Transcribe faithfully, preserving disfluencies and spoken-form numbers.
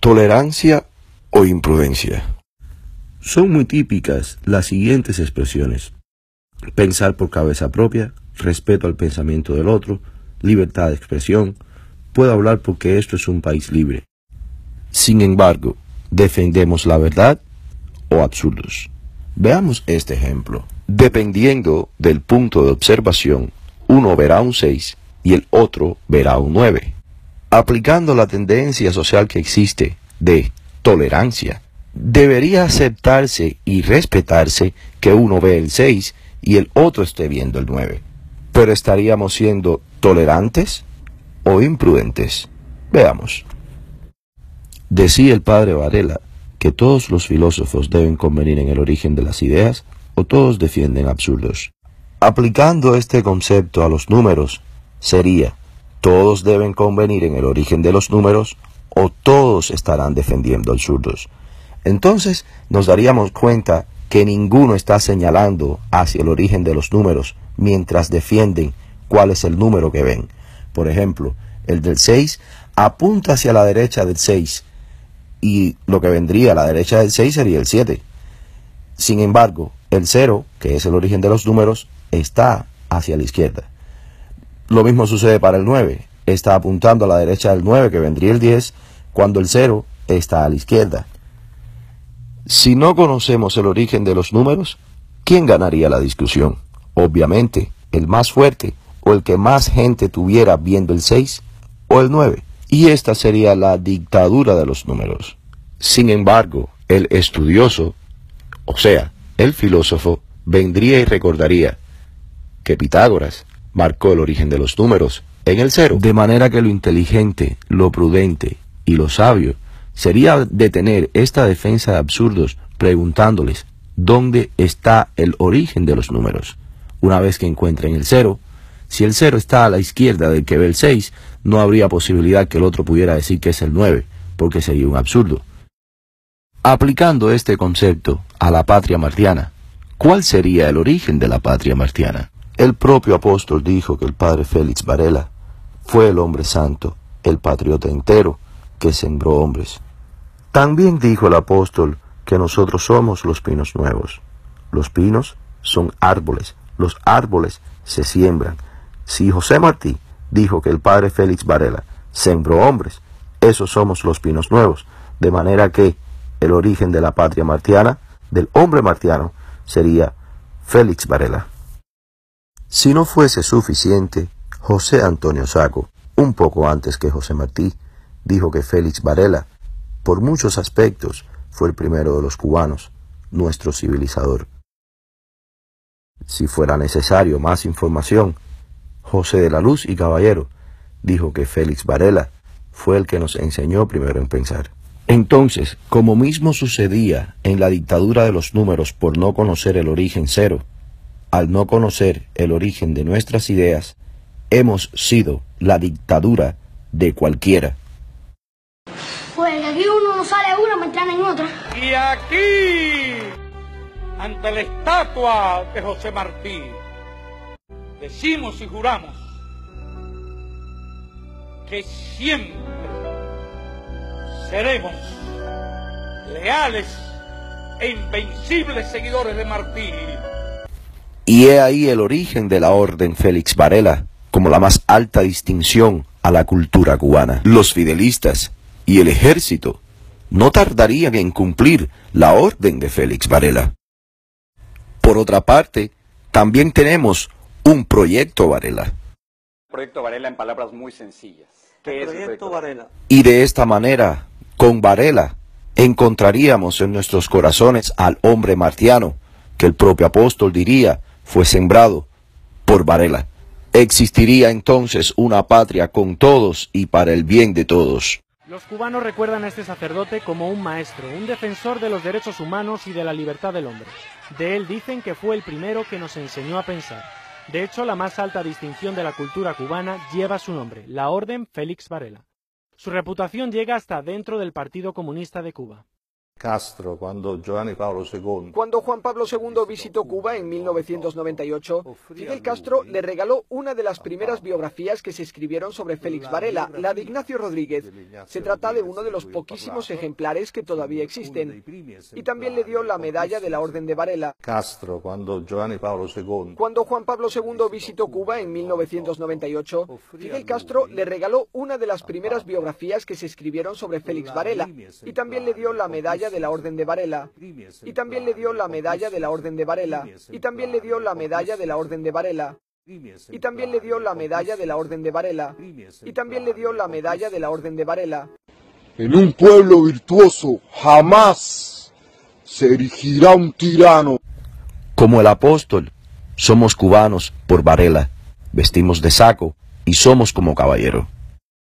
¿Tolerancia o imprudencia? Son muy típicas las siguientes expresiones: pensar por cabeza propia, respeto al pensamiento del otro, libertad de expresión, puedo hablar porque esto es un país libre. Sin embargo, ¿defendemos la verdad o absurdos? Veamos este ejemplo. Dependiendo del punto de observación, uno verá un seis y el otro verá un nueve. Aplicando la tendencia social que existe de tolerancia, debería aceptarse y respetarse que uno ve el seis y el otro esté viendo el nueve. ¿Pero estaríamos siendo tolerantes o imprudentes? Veamos. Decía el padre Varela que todos los filósofos deben convenir en el origen de las ideas o todos defienden absurdos. Aplicando este concepto a los números, sería: todos deben convenir en el origen de los números o todos estarán defendiendo absurdos. Entonces nos daríamos cuenta que ninguno está señalando hacia el origen de los números mientras defienden cuál es el número que ven. Por ejemplo, el del seis apunta hacia la derecha del seis y lo que vendría a la derecha del seis sería el siete. Sin embargo, el cero, que es el origen de los números, está hacia la izquierda. Lo mismo sucede para el nueve. Está apuntando a la derecha del nueve, que vendría el diez, cuando el cero está a la izquierda. Si no conocemos el origen de los números, ¿quién ganaría la discusión? Obviamente, el más fuerte o el que más gente tuviera viendo el seis o el nueve. Y esta sería la dictadura de los números. Sin embargo, el estudioso, o sea, el filósofo, vendría y recordaría que Pitágoras marcó el origen de los números en el cero. De manera que lo inteligente, lo prudente y lo sabio sería detener esta defensa de absurdos preguntándoles dónde está el origen de los números. Una vez que encuentren el cero, si el cero está a la izquierda del que ve el seis, no habría posibilidad que el otro pudiera decir que es el nueve, porque sería un absurdo. Aplicando este concepto a la patria martiana, ¿cuál sería el origen de la patria martiana? El propio apóstol dijo que el padre Félix Varela fue el hombre santo, el patriota entero, que sembró hombres. También dijo el apóstol que nosotros somos los pinos nuevos. Los pinos son árboles, los árboles se siembran. Si José Martí dijo que el padre Félix Varela sembró hombres, esos somos los pinos nuevos, de manera que el origen de la patria martiana, del hombre martiano, sería Félix Varela. Si no fuese suficiente, José Antonio Saco, un poco antes que José Martí, dijo que Félix Varela, por muchos aspectos, fue el primero de los cubanos, nuestro civilizador. Si fuera necesario más información, José de la Luz y Caballero dijo que Félix Varela fue el que nos enseñó primero en pensar. Entonces, como mismo sucedía en la dictadura de los números por no conocer el origen cero, al no conocer el origen de nuestras ideas, hemos sido la dictadura de cualquiera. Pues aquí uno no sale una mientras en otra. Y aquí, ante la estatua de José Martí, decimos y juramos que siempre seremos leales e invencibles seguidores de Martí. Y he ahí el origen de la Orden Félix Varela, como la más alta distinción a la cultura cubana. Los fidelistas y el ejército no tardarían en cumplir la orden de Félix Varela. Por otra parte, también tenemos un proyecto Varela. Proyecto Varela en palabras muy sencillas. ¿Qué es el proyecto Varela? Y de esta manera, con Varela, encontraríamos en nuestros corazones al hombre martiano, que el propio apóstol diría fue sembrado por Varela. Existiría entonces una patria con todos y para el bien de todos. Los cubanos recuerdan a este sacerdote como un maestro, un defensor de los derechos humanos y de la libertad del hombre. De él dicen que fue el primero que nos enseñó a pensar. De hecho, la más alta distinción de la cultura cubana lleva su nombre, la Orden Félix Varela. Su reputación llega hasta dentro del Partido Comunista de Cuba. Castro, cuando Giovanni Paolo segundo. Cuando Juan Pablo segundo visitó Cuba en mil novecientos noventa y ocho, Fidel Castro le regaló una de las primeras biografías que se escribieron sobre Félix Varela, la de Ignacio Rodríguez. Se trata de uno de los poquísimos ejemplares que todavía existen. Y también le dio la medalla de la Orden de Varela. Castro, cuando Giovanni Paolo segundo. Cuando Juan Pablo segundo visitó Cuba en mil novecientos noventa y ocho, Fidel Castro le regaló una de las primeras biografías que se escribieron sobre Félix Varela. Y también le dio la medalla de la Orden de Varela. Y también le dio la medalla de la Orden de Varela. Y también le dio la medalla de la Orden de Varela. Y también le dio la medalla de la Orden de Varela. Y también le dio la medalla de la Orden de Varela. En un pueblo virtuoso jamás se erigirá un tirano. Como el apóstol, somos cubanos por Varela, vestimos de saco y somos como caballero.